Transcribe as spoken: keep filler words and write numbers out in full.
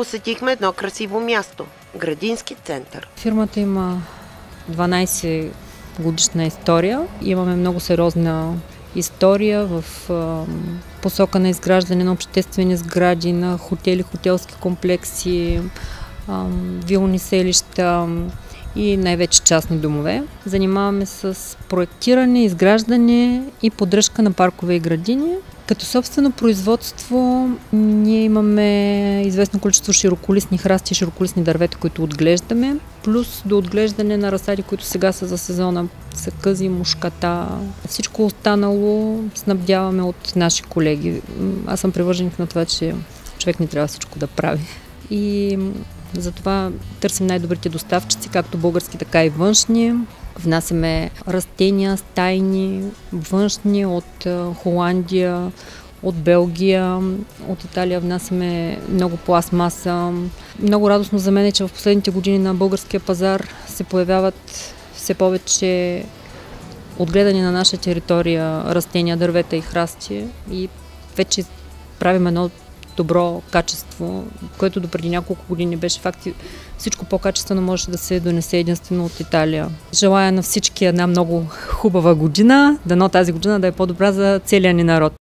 посетихме едно красиво място – Градински център. Фирмата има дванайсет годишна история. Имаме много сериозна история в а, посока на изграждане на обществени сгради, на хотели, хотелски комплекси, а, вилни селища и най-вече частни домове. Занимаваме с проектиране, изграждане и поддръжка на паркове и градини. Като собствено производство ние имаме известно количество широколистни храсти и широколистни дървета, които отглеждаме, плюс до отглеждане на разсади, които сега са за сезона, са къзи, мушката. Всичко останало снабдяваме от наши колеги. Аз съм привърженик на това, че човек не трябва всичко да прави. И затова търсим най-добрите доставчици, както български, така и външни. Внасяме растения, стайни, външни от Холандия, от Белгия, от Италия внасяме много пластмаса. Много радостно за мен е, че в последните години на българския пазар се появяват все повече отгледани на наша територия растения, дървета и храсти и вече правим едно добро качество, което допреди няколко години беше факт. Всичко по-качествено може да се донесе единствено от Италия. Желая на всички една много хубава година, дано тази година да е по-добра за целия ни народ.